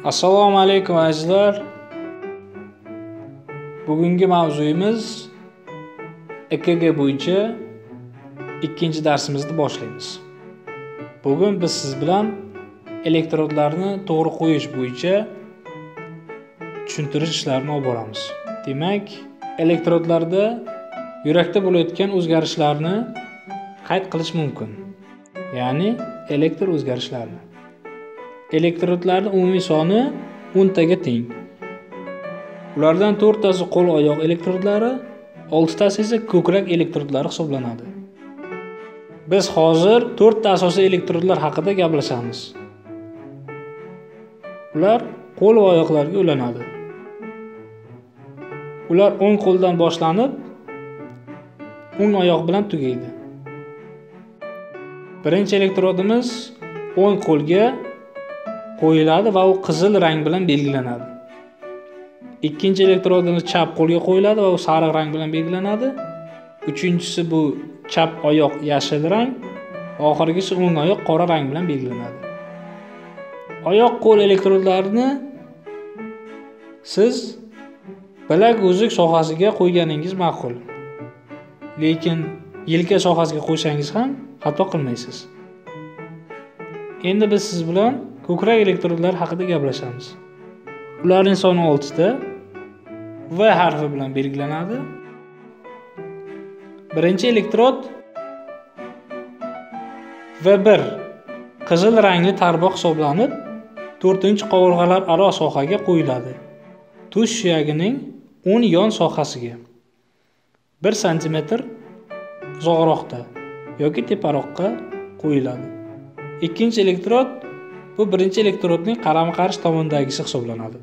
Assalomu alaykum azizlar. Bugungi mavzuyimiz EKG bo'yicha ikkinchi darsimizni boshlaymiz. Bugun biz siz bilan elektrodlarni to'g'ri qo'yish bo'yicha tushuntirish ishlarini olib boramiz. Demak, elektrodlarda yurakda bo'layotgan o'zgarishlarni qayd qilish mumkin. Ya'ni elektr o'zgarishlarini. Elektrodlarning umumiy soni 10 taga teng. Ulardan 4 tasi qo'l oyoq elektrodlari, 6 tasi esa ko'krak elektrodlari hisoblanadi. Biz hozir 4 ta asosiy elektrodlar haqida gaplashamiz. Ular qo'l va oyoqlarga ulanadi. Ular o'ng qo'ldan boshlanib, o'ng oyoq bilan tugaydi. Birinchi elektrodimiz o'ng qo'lga qo'yiladi va u qizil rang bilan belgilanadi. Ikkinchi elektrodimiz chap qo'lga qo'yiladi va u sariq rang bilan belgilanadi. Uchinchisi bu chap oyoq yashil rang, oxirgisi o'ng oyoq qora rang bilan belgilanadi. Oyoq qo'l elektrodlarini siz bilak uzuk sohasiga qo'yganingiz ma'qul. Lekin yelka sohasiga qo'ysangiz ham xato qilmaysiz. Endi biz siz bilan ko'krak elektrodlari haqida gaplashamiz. Ularning soni 6 ta. V harfi bilan belgilanadi. Birinchi elektrod V1 qizil rangli tarboq hisoblanib, 4-qovurg'alar aro sohaga qo'yiladi. Tush suyagining 10 yon sohasiga 1 sm uzoqroqda yoki teparoqqa qo'yiladi. Ikkinchi elektrod bu birinchi elektrodning qarama-qarshi tomondagisi hisoblanadi.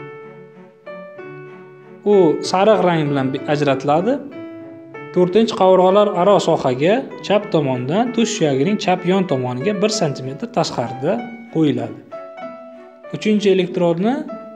U sariq rang bilan ajratiladi. 4-qovurg'alar aro sohaga chap tomondan tush suyagining chap yon tomoniga 1 sm tashqarida qo'yiladi. Uchinchi elektrodni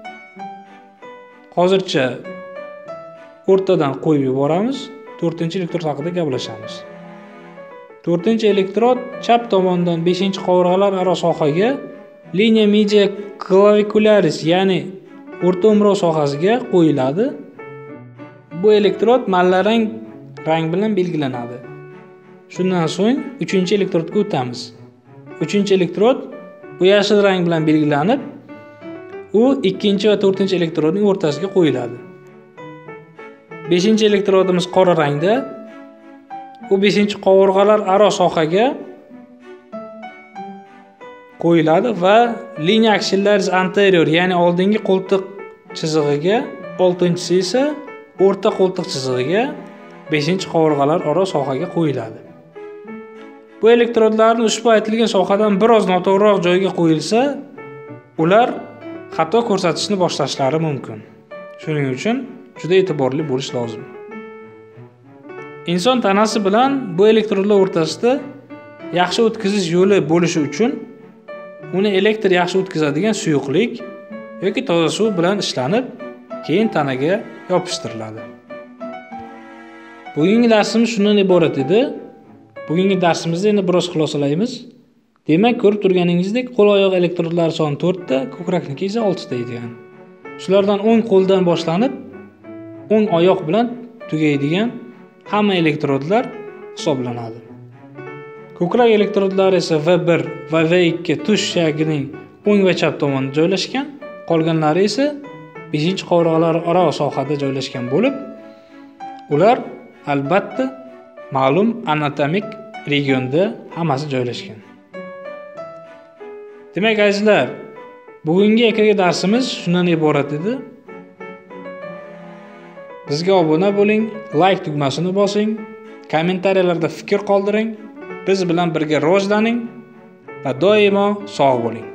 hozircha o'rtadan qo'yib yuboramiz. 4-elektrod haqida gaplashamiz. 4-elektrod chap tomondan 5-qovurg'alar aro sohaga linea media clavicularis, ya'ni o'rta umrov sohasiga qo'yiladi. Bu elektrod mallarang rang bilan belgilanadi. Shundan so'ng 3-elektrodga o'tamiz. 3-elektrod bu yashil rang bilan belgilanib, u 2 va 4-elektrodning o'rtasiga qo'yiladi. 5-elektrodimiz qora rangda. U 5-qovurg'alar aro sohaga qo'yiladi va linea axillaris anterior, ya'ni oldingi qo'ltiq chizig'iga, 6-chisi esa o'rta qo'ltiq chizig'iga 5-qovurg'alar aro sohaga qo'yiladi. Bu elektrodlarni ushbu aytilgan sohadan biroz noto'g'riroq joyga qo'yilsa, ular xato ko'rsatishni boshlashlari mumkin. Shuning uchun juda e'tiborli bo'lish lozim. Inson tanasi bilan bu elektrodlar o'rtasida yaxshi o'tkazish yo'li bo'lishi uchun uni elektr yaxshi o'tkazadigan suyuqlik yoki toza suv bilan ishlanib, keyin tanaga yopishtiriladi. Bugungi darsimiz shundan iborat edi. Bugungi darsimizni endi biroz xulosalaymiz. Demak, ko'rib turganingizdek, qo'l oyoq elektrodlari soni 4 ta, ko'krakniki esa 6 ta ekan. Shulardan o'ng qo'ldan boshlanib, o'ng oyoq bilan tugaydigan hamma elektrodlar hisoblanadi. Ko'krak elektrodlari esa V1 va V2 tush suyagining o'ng va chap tomonida joylashgan, qolganlari esa 5-qovurg'alar aro sohada joylashgan bo'lib, ular albatta ma'lum anatomik regionda hammasi joylashgan. Demak, azizlar, bugungi EKG darsimiz shundan iborat edi. Bizga obuna bo'ling, like tugmasini bosing, kommentariyalarda fikr qoldiring, biz bilan birga rivojlaning va doimo sog' bo'ling.